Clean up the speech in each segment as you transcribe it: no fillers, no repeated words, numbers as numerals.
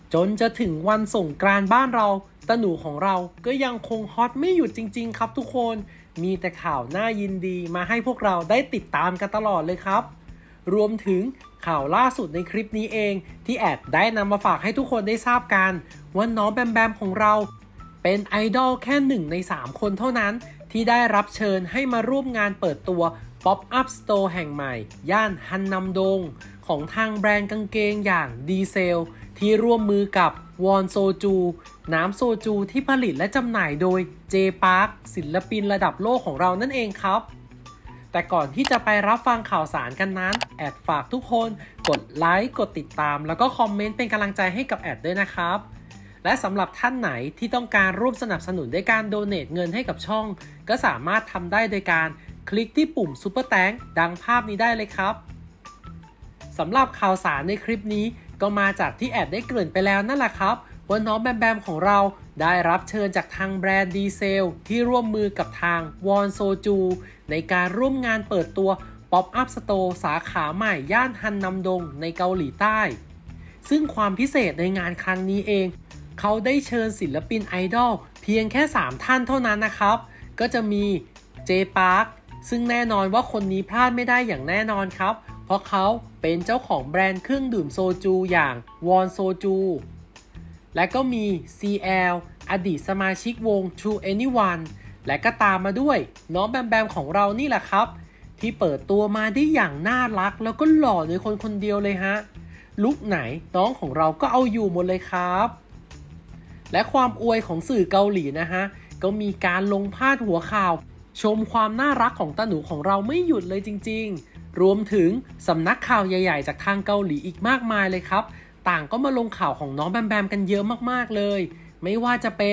จนจะถึงวันสงกรานต์บ้านเราตะหนูของเราก็ยังคงฮอตไม่หยุดจริงๆครับทุกคนมีแต่ข่าวน่ายินดีมาให้พวกเราได้ติดตามกันตลอดเลยครับรวมถึงข่าวล่าสุดในคลิปนี้เองที่แอดได้นำมาฝากให้ทุกคนได้ทราบกันว่าน้องแบมแบมของเราเป็นไอดอลแค่1 ใน 3 คนเท่านั้นที่ได้รับเชิญให้มาร่วมงานเปิดตัว Pop Up Store แห่งใหม่ย่านฮันนัมดงของทางแบรนด์กางเกงอย่างดีเซลที่ร่วมมือกับวอนโซจูน้ำโซจูที่ผลิตและจำหน่ายโดยเจปาร์คศิลปินระดับโลกของเรานั่นเองครับแต่ก่อนที่จะไปรับฟังข่าวสารกันนั้นแอดฝากทุกคนกดไลค์กดติดตามแล้วก็คอมเมนต์เป็นกำลังใจให้กับแอดด้วยนะครับและสำหรับท่านไหนที่ต้องการร่วมสนับสนุนด้วยการโดเนทเงินให้กับช่องก็สามารถทำได้โดยการคลิกที่ปุ่มซุปเปอร์แตงดังภาพนี้ได้เลยครับสำหรับข่าวสารในคลิปนี้ก็มาจากที่แอดได้เกริ่นไปแล้วนั่นแหละครับว่าน้องแบมแบมของเราได้รับเชิญจากทางแบรนด์ดีเซลที่ร่วมมือกับทางวอนโซจูในการร่วมงานเปิดตัว Pop Up Store สาขาใหม่ย่านฮันนัมดงในเกาหลีใต้ซึ่งความพิเศษในงานครั้งนี้เองเขาได้เชิญศิลปินไอดอลเพียงแค่3ท่านเท่านั้นนะครับก็จะมีเจปาร์คซึ่งแน่นอนว่าคนนี้พลาดไม่ได้อย่างแน่นอนครับเพราะเขาเป็นเจ้าของแบรนด์เครื่องดื่มโซจูอย่างวอนโซจูและก็มี CL อดีตสมาชิกวง True Anyone และก็ตามมาด้วยน้องแบมแบมของเรานี่แหละครับที่เปิดตัวมาได้อย่างน่ารักแล้วก็หล่อโดยคนเดียวเลยฮะลุคไหนน้องของเราก็เอาอยู่หมดเลยครับและความอวยของสื่อเกาหลีนะฮะก็มีการลงพาดหัวข่าวชมความน่ารักของตาหนูของเราไม่หยุดเลยจริงๆรวมถึงสำนักข่าวใหญ่ๆจากทางเกาหลีอีกมากมายเลยครับต่างก็มาลงข่าวของน้องแบมแบมกันเยอะมากๆเลยไม่ว่าจะเป็น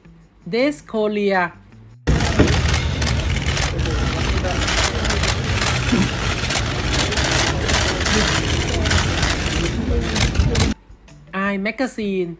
Des Korea i Magazine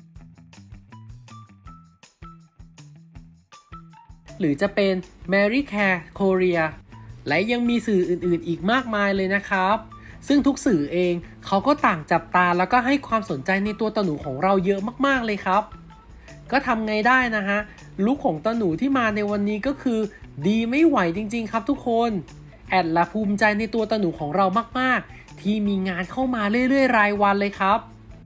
หรือจะเป็น Mary Care Korea และยังมีสื่ออื่นๆอีกมากมายเลยนะครับซึ่งทุกสื่อเองเขาก็ต่างจับตาแล้วก็ให้ความสนใจในตัวตาหนูของเราเยอะมากๆเลยครับก็ทำไงได้นะฮะลุคของตาหนูที่มาในวันนี้ก็คือดีไม่ไหวจริงๆครับทุกคนแอดละภูมิใจในตัวตาหนูของเรามากๆที่มีงานเข้ามาเรื่อยๆรายวันเลยครับ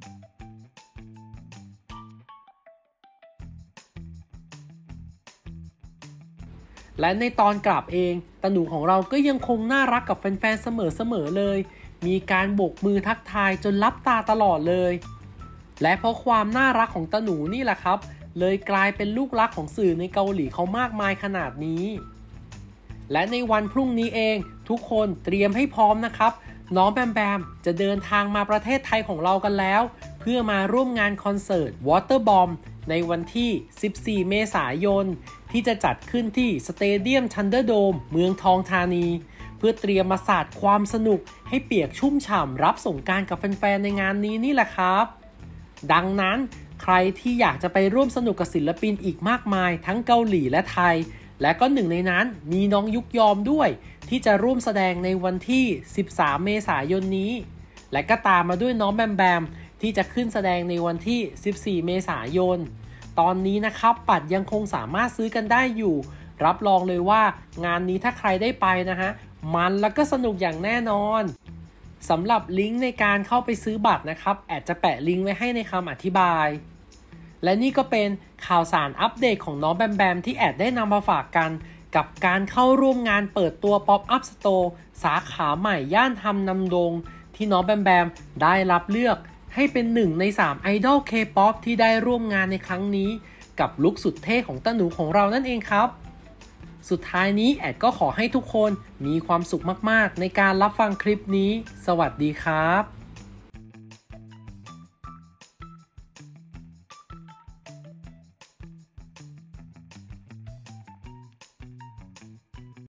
และในตอนกลับเองตาหนูของเราก็ยังคงน่ารักกับแฟนๆเสมอๆเลยมีการโบกมือทักทายจนลับตาตลอดเลยและเพราะความน่ารักของตาหนูนี่แหละครับเลยกลายเป็นลูกรักของสื่อในเกาหลีเขามากมายขนาดนี้และในวันพรุ่งนี้เองทุกคนเตรียมให้พร้อมนะครับน้องแบมแบมจะเดินทางมาประเทศไทยของเรากันแล้วเพื่อมาร่วมงานคอนเสิร์ต Water Bomb ในวันที่ 14 เมษายนที่จะจัดขึ้นที่สเตเดียมทันเดอร์โดมเมืองทองธานีเพื่อเตรียมมาสาดความสนุกให้เปียกชุ่มฉ่ำรับสงกรานต์กับแฟนๆในงานนี้นี่แหละครับดังนั้นใครที่อยากจะไปร่วมสนุกกับศิลปินอีกมากมายทั้งเกาหลีและไทยและก็หนึ่งในนั้นมีน้องยุกยอมด้วยที่จะร่วมแสดงในวันที่ 13 เมษายนนี้และก็ตามมาด้วยน้องแบมแบมที่จะขึ้นแสดงในวันที่ 14 เมษายนตอนนี้นะครับบัตรยังคงสามารถซื้อกันได้อยู่รับรองเลยว่างานนี้ถ้าใครได้ไปนะฮะมันแล้วก็สนุกอย่างแน่นอนสำหรับลิงก์ในการเข้าไปซื้อบัตรนะครับแอดจะแปะลิงก์ไว้ให้ในคำอธิบายและนี่ก็เป็นข่าวสารอัปเดตของน้องแบมแบมที่แอดได้นำมาฝากกันกับการเข้าร่วมงานเปิดตัว Pop Up Store สาขาใหม่ย่านฮันนัมดงที่น้องแบมแบมได้รับเลือกให้เป็น1 ใน 3ไอดอล K-POP ที่ได้ร่วมงานในครั้งนี้กับลุคสุดเท่ของตาหนูของเรานั่นเองครับสุดท้ายนี้แอดก็ขอให้ทุกคนมีความสุขมากๆในการรับฟังคลิปนี้สวัสดีครับ